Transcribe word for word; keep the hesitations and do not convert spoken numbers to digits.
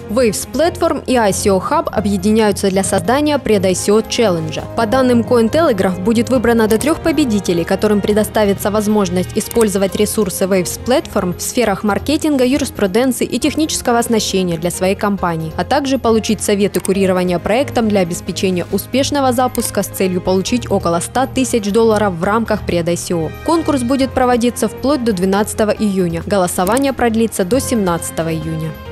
Waves Platform и ай си о Hub объединяются для создания пред-ай си о Challenge. По данным Cointelegraph, будет выбрано до трех победителей, которым предоставится возможность использовать ресурсы Waves Platform в сферах маркетинга, юриспруденции и технического оснащения для своей компании, а также получить советы курирования проектом для обеспечения успешного запуска с целью получить около ста тысяч долларов в рамках пред-ай си о. Конкурс будет проводиться вплоть до двенадцатого июня. Голосование продлится до семнадцатого июня.